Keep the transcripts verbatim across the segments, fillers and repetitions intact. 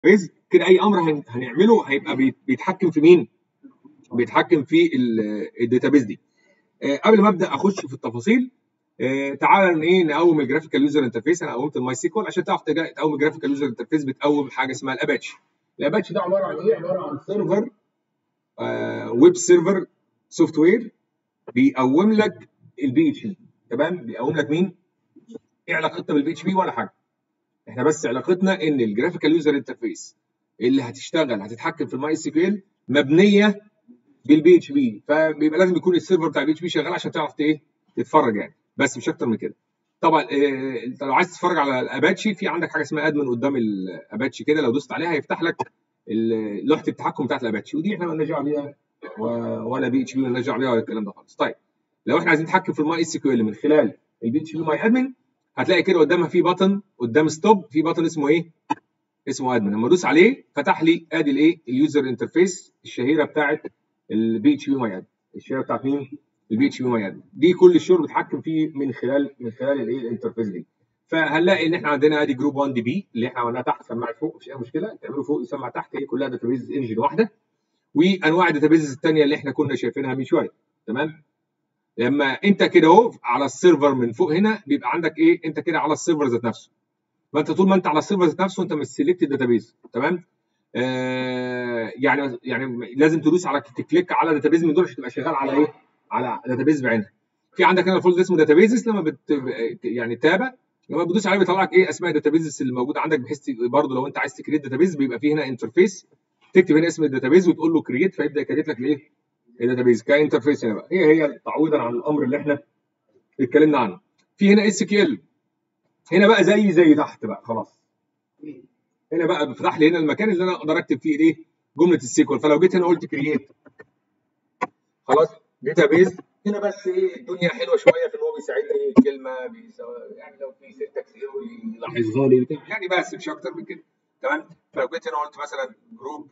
كويس كده. اي امر هن- هنعمله هيبقى بيت- بيتحكم في مين؟ بيتحكم في الداتابيز دي. آه، قبل ما ابدا اخش في التفاصيل، آه، تعالى ايه نقوم الجرافيكال يوزر انترفيس. انا قومت الماي سيكوال. عشان تعرف تجا- تقوم الجرافيكال يوزر انترفيس بتقوم حاجه اسمها الاباتشي. الاباتشي ده عباره عن ايه؟ عباره عن سيرفر، آه، ويب سيرفر سوفت وير بيقوم لك البي اتش بي. تمام؟ بيقوم لك مين؟ ايه علاقتنا بالبي اتش بي؟ ولا حاجه. احنا بس علاقتنا ان الجرافيكال يوزر انترفيس اللي هتشتغل هتتحكم في الماي اس كيو ال مبنيه بالبي اتش بي، فبيبقى لازم يكون السيرفر بتاع البي اتش بي شغال عشان تعرف ايه تتفرج يعني، بس مش اكتر من كده. طبعا آه، انت لو عايز تتفرج على الاباتشي، في عندك حاجه اسمها ادمن قدام الاباتشي كده، لو دوست عليها هيفتح لك ال- لوحه التحكم بتاعت الاباتشي، ودي احنا مالناش دعوه بيها و- ولا بي اتش بي مالناش دعوه بيها ولا الكلام ده خالص. طيب لو احنا عايزين نتحكم في الماي اس كيو ال من خلال البي اتش بي ماي ادمن، هتلاقي كده قدامها في بطن، قدام ستوب في بطن اسمه ايه؟ اسمه ادمن. لما ادوس عليه فتح لي ادي الايه؟ اليوزر انترفيس الشهيره بتاعت البي اتش بي ماي ادمن. الشهيره بتاعت مين؟ البي اتش بي ماي ادمن. دي كل الشغل بيتحكم فيه من خلال من خلال الايه؟ الانترفيس دي. فهنلاقي ان احنا عندنا ادي جروب واحد دي بي اللي احنا عملناها تحت، سماعه فوق مفيش اي مشكله، تعملوا فوق يسمع تحت، هي كلها داتابيز انجن واحده. وانواع الداتابيز الثانيه اللي احنا كنا شايفينها من شويه. تمام؟ لما انت كده اهو على السيرفر من فوق هنا بيبقى عندك ايه؟ انت كده على السيرفر ذات نفسه. فانت طول ما انت على السيرفر ذات نفسه انت مش سيلكت داتابيز. تمام؟ آه يعني يعني لازم تدوس على تكليك على داتابيز من دول عشان تبقى شغال على ايه؟ على داتابيز بعينها. في عندك هنا فولد اسمه داتابيزز، لما بت يعني تابع، لما بتدوس عليه بيطلع لك ايه؟ اسماء الداتابيزز اللي موجوده عندك، بحيث برضه لو انت عايز تكريت داتابيز بيبقى في هنا انترفيس، تكتب هنا اسم الداتابيز وتقول له كرييت فيبدا يكريت لك الايه؟ الداتابيز كانترفيس. هنا بقى هي هي تعويضا عن الامر اللي احنا اتكلمنا عنه. في هنا اس كيو ال، هنا بقى زي زي تحت بقى خلاص. هنا بقى بيفتح لي هنا المكان اللي انا اقدر اكتب فيه ايه؟ جمله السيكوال. فلو جيت هنا قلت كرييت خلاص داتابيز، هنا بس ايه؟ الدنيا حلوه شويه في ان هو بيساعدني كلمه بيساوي يعني لو في سنتكس ايرور يلاحظها لي بتاع يعني، بس مش اكتر من كده. تمام؟ فلو جيت هنا قلت مثلا جروب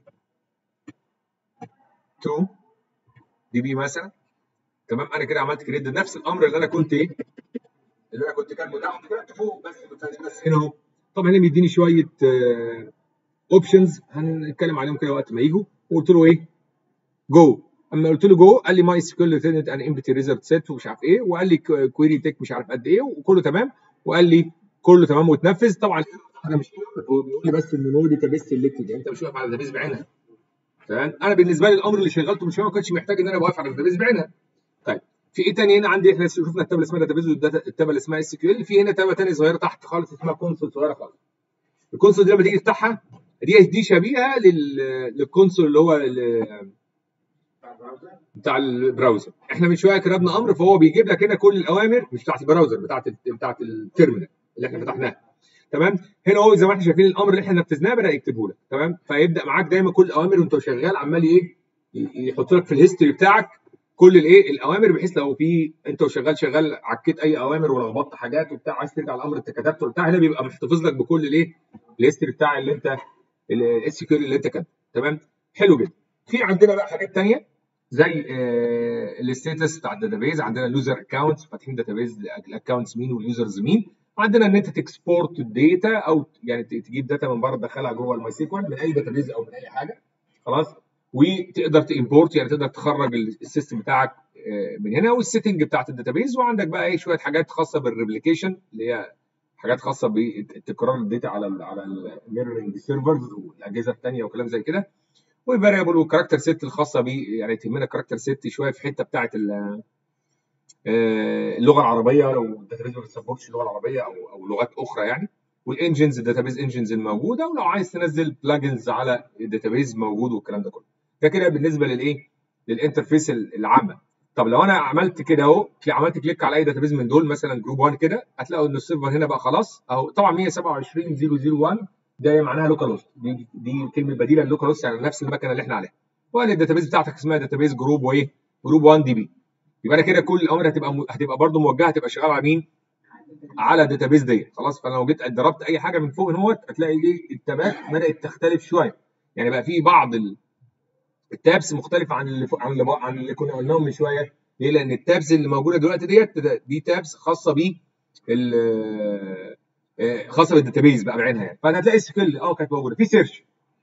اتنين دي بي مثلا، تمام؟ انا كده عملت كرييت نفس الامر اللي انا كنت ايه؟ اللي انا كنت كاتبه تحت كتبته فوق، بس بس هنا اهو. طبعا هنا بيديني شويه اوبشنز هنتكلم عليهم كده وقت ما يجوا. وقلت له ايه؟ جو. اما قلت له جو قال لي ماي سكيول ريتيرنت ان امبتي ريزلت سيت ومش عارف ايه، وقال لي كويري تك مش عارف قد ايه، وكله تمام، وقال لي كله تمام واتنفذ. طبعا انا مش هو بيقول لي بس ان نو داتابيس سيلكتد، يعني انت مش واقف على الداتابيس بعينها. تمام؟ انا بالنسبه لي الامر اللي شغلته من شويه ما كانش محتاج ان انا واقف على الداتابيس بعينها. طيب في ايه تاني هنا عندي؟ احنا شفنا التابله اسمها داتابيس والتابله اسمها اس كيو ال. في هنا تابله ثانيه صغيره تحت خالص اسمها كونسول صغيره خالص. الكونسول دي لما تيجي تفتحها دي دي شبيهه لل... للكونسول اللي هو ال... بتاع البراوزر. احنا من شويه كتبنا امر فهو بيجيب لك هنا كل الاوامر، مش بتاعت البراوزر، بتاعت بتاعت التيرمينال اللي احنا فتحناها. تمام؟ هنا هو زي ما احنا شايفين الامر اللي احنا نفذناه بدا يكتبه لك. تمام؟ فيبدا معاك دايما كل الاوامر وانت شغال عمال ايه؟ يحط لك في الهيستوري بتاعك كل الايه؟ الاوامر، بحيث لو في انت وشغال شغال عكيت اي اوامر ولخبطت حاجات وبتاع عايز ترجع الامر انت كتبته وبتاع، هنا بيبقى محتفظ لك بكل الايه؟ الهيستوري بتاع اللي انت الاس كيو ال اللي انت كاتبه. تمام؟ حلو جدا. في عندنا بقى حاجات ثانيه زي آه الستاتس بتاع الداتابيز. عندنا اليوزر اكونتس، فاتحين داتابيز الاكونتس مين واليوزرز مين. وعندنا ان انت تكسبورت الداتا او يعني تجيب داتا من بره تدخلها جوه الماي سيكوال من اي داتابيز او من اي حاجه. خلاص؟ وتقدر تimporت يعني تقدر تخرج السيستم بتاعك آه من هنا، والسيتنج بتاعت الداتابيز. وعندك بقى ايه؟ شويه حاجات خاصه بالريبليكيشن اللي هي حاجات خاصه بتكرار الداتا على ال على الميرورنج سيرفرز والاجهزه الثانيه وكلام زي كده. وفاريبل وكاركتر سيت الخاصه بيه، يعني تهمنا كاركتر سيت شويه في حته بتاعه اللغه العربيه لو الداتابيز ما بتسبورتش اللغه العربيه او او لغات اخرى يعني. والانجنز الداتابيز انجنز الموجوده، ولو عايز تنزل بلاجنز على الداتابيز موجود والكلام ده كله. ده كده بالنسبه للايه؟ للانترفيس العامه. طب لو انا عملت كده اهو، عملت كليك على اي داتابيز من دول مثلا جروب واحد كده، هتلاقوا ان السيرفر هنا بقى خلاص اهو. طبعا مية وسبعة وعشرين ألف وواحد ده معناها لوكال هوست، دي دي كلمه بديله للوكال هوست يعني نفس المكنه اللي احنا عليها. وقال الداتابيز بتاعتك اسمها داتابيز جروب وايه؟ جروب واحد دي بي. يبقى انا كده كل الاوامر هتبقى هتبقى برده موجهه، هتبقى شغاله على مين؟ على الداتابيز دي. خلاص؟ فلو جيت ضربت اي حاجه من فوق هنا هتلاقي ايه؟ التابات بدات تختلف شويه، يعني بقى في بعض التابس مختلفه عن اللي عن اللي, عن اللي كنا قلناهم من شويه. ليه؟ لان التابس اللي موجوده دلوقتي ديت دي تابس خاصه ب خاصه بالداتابيز بقى بعينها يعني. فهتلاقي سكيل اه كانت موجوده في سيرش.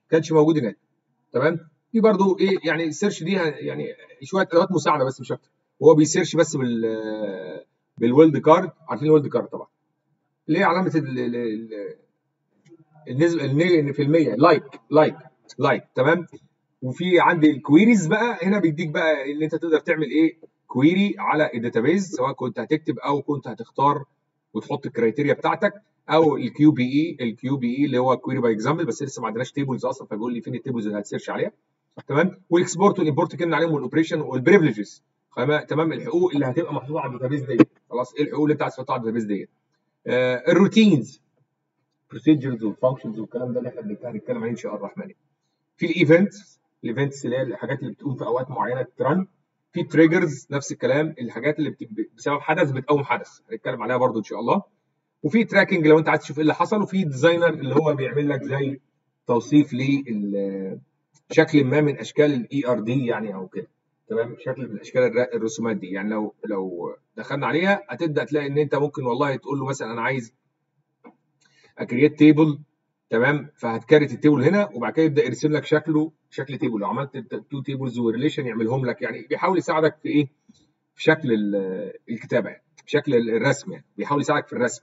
كانش موجود هناك. تمام. في برضو ايه يعني السيرش دي يعني شويه ادوات مساعده بس مش اكتر. وهو بيسيرش بس بال بالويلد كارد. عارفين الويلد كارد طبعا اللي هي علامه ال- ال- ال- النسبه اللي في المية لايك لايك لايك. تمام. وفي عندي الكويريز بقى هنا بيديك بقى ان انت تقدر تعمل ايه كويري على الداتابيز، سواء كنت هتكتب او كنت هتختار وتحط الكرايتيريا بتاعتك، او الكيو بي اي. الكيو بي اي اللي هو كويري باي اكزامبل، بس لسه ما عندناش تيبلز اصلا، فبيقول لي فين التيبلز اللي هتسيرش عليها. تمام. والاكسبورت والامبورت كنا عليهم، والاوبريشن والبريفليجز. تمام. الحقوق اللي هتبقى محطوطه على الداتابيز ديت. خلاص ايه الحقوق اللي انت عايز تحطها على الداتابيز ديت؟ آه الروتينز بروسيجرز والفانكشنز والكلام ده اللي احنا بنتكلم عليه ان شاء الله الرحمن. في الايفنتس الايفنتس اللي هي الحاجات اللي بتقوم في اوقات معينه ترن. في تريجرز نفس الكلام، الحاجات اللي بت... بسبب حدث بتقوم حدث، هنتكلم عليها برضو ان شاء الله. وفي تراكنج لو انت عايز تشوف ايه اللي حصل. وفي ديزاينر اللي هو بيعمل لك زي توصيف لشكل ما من اشكال الاي ار دي يعني او كده. تمام. شكل من اشكال الرسومات دي يعني لو لو دخلنا عليها هتبدا تلاقي ان انت ممكن والله تقول له مثلا انا عايز اكريت تيبل. تمام. فهتكريت التيبل هنا وبعد كده يبدا يرسم لك شكله شكل تيبل. لو عملت تو تيبلز وريليشن يعملهم لك، يعني بيحاول يساعدك في ايه؟ في شكل الكتابه يعني، في شكل الرسم يعني، بيحاول يساعدك في الرسم.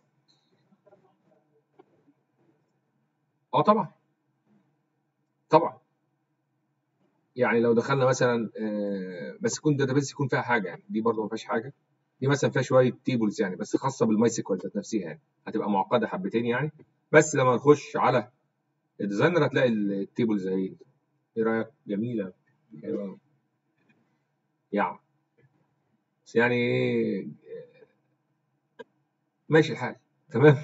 اه طبعا طبعا. يعني لو دخلنا مثلا آه بس يكون داتابيس يكون فيها حاجه يعني، دي برضه ما فيهاش حاجه. دي مثلا فيها شويه تيبلز يعني بس خاصه بالماي سيكوال ذات نفسها يعني، هتبقى معقده حبتين يعني. بس لما نخش على الديزاينر هتلاقي التيبلز اهي. ايه رايك؟ جميله. حلوه يعني. بس يعني ايه، ماشي الحال. تمام.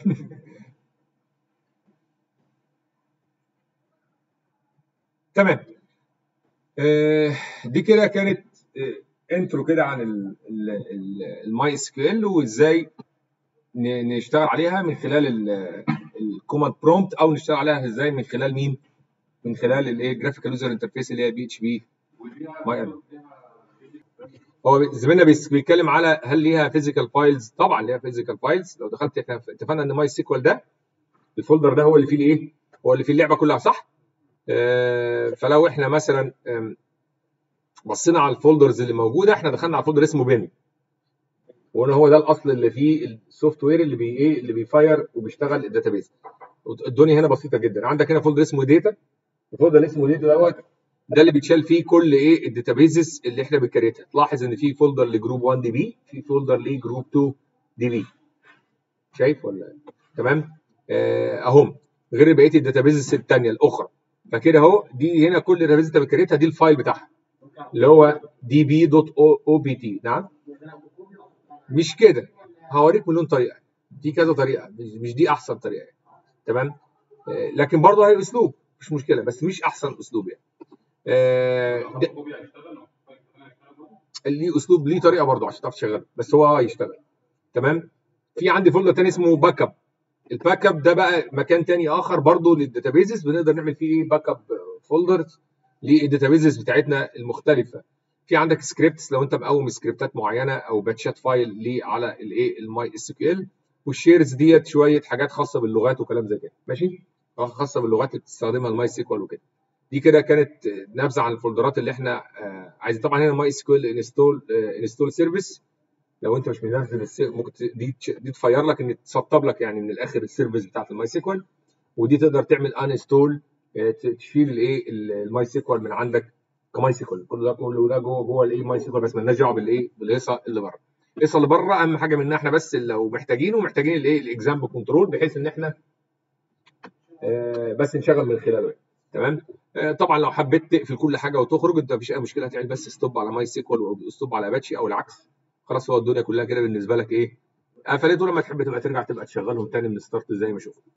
تمام. آه دي كده كانت آه انترو كده عن الماي اس كيو ال وازاي نشتغل عليها من خلال الكوماند برومبت، او نشتغل عليها ازاي من خلال مين؟ من خلال الايه جرافيكال يوزر انترفيس اللي هي بي اتش بي ماي ال. هو زميلنا بيتكلم على هل ليها فيزيكال فايلز؟ طبعا ليها فيزيكال فايلز. لو دخلت احنا اتفقنا ان ماي سيكوال ده الفولدر ده هو اللي فيه الايه؟ هو اللي فيه اللعبه كلها، صح؟ آه فلو احنا مثلا بصينا على الفولدرز اللي موجوده، احنا دخلنا على فولدر اسمه بين، وهنا هو ده الاصل اللي فيه السوفت وير اللي بي ايه اللي بيفاير وبيشتغل الداتابيز. الدنيا هنا بسيطه جدا. عندك هنا فولدر اسمه داتا. الفولدر اللي اسمه داتا دوت ده اللي بيتشال فيه كل ايه الداتابيزز اللي احنا بنكريتها. تلاحظ ان في فولدر لجروب واحد دي بي، في فولدر لجروب اتنين دي بي. شايف ولا؟ تمام. آه اهم. غير بقيه الداتابيزز الثانيه الاخرى. فكده اهو دي هنا كل الداتابيز انت بتكريتها دي الفايل بتاعها اللي هو دي بي دوت او بي تي. نعم. مش كده. هوريك مليون طريقه، في كذا طريقه، مش دي احسن طريقه يعني. تمام. آه لكن برضه هي اسلوب مش مشكله، بس مش احسن اسلوب يعني. آه ليه اسلوب، ليه طريقه برضه عشان تعرف تشغله، بس هو هيشتغل. تمام. في عندي فولدر تاني اسمه باك اب. الباك اب ده بقى مكان تاني اخر برضه للداتابيزز، بنقدر نعمل فيه ايه باك اب فولدرز للداتابيزز بتاعتنا المختلفه. في عندك سكريبتس لو انت مقوم سكريبتات معينه او باتشات فايل ليه على الايه الماي اس كيو ال. والشيرز ديت شويه حاجات خاصه باللغات وكلام زي كده، ماشي؟ خاصه باللغات اللي بتستخدمها الماي سيكوال وكده. دي كده كانت نبذه عن الفولدرات اللي احنا آه عايزين. طبعا هنا ماي اس كيو ال انستول انستول سيرفيس. لو انت مش منزل ممكن دي دي تفير لك ان تسطب لك يعني من الاخر السيرفيس بتاعت الماي سيكوال. ودي تقدر تعمل انستول، تشيل الايه الماي سيكوال من عندك كماي سيكوال. كل ده كله ده جوه جوه الايه ماي سيكوال، بس مالناش دعوه بالايه بالهيصه اللي بره. الهيصه اللي بره اهم حاجه منها احنا بس لو محتاجينه محتاجين الايه الاكزامبل كنترول، بحيث ان احنا آه بس نشغل من خلاله. تمام. آه طبعا لو حبيت تقفل كل حاجه وتخرج انت مفيش اي مشكله، هتعمل بس ستوب على ماي سيكوال او ستوب على اباتشي او العكس. خلاص هو الدنيا كلها كده بالنسبه لك ايه قفلت، ولما تحب تبقى ترجع تبقى تشغلهم تاني من ستارت زي ما شفنا.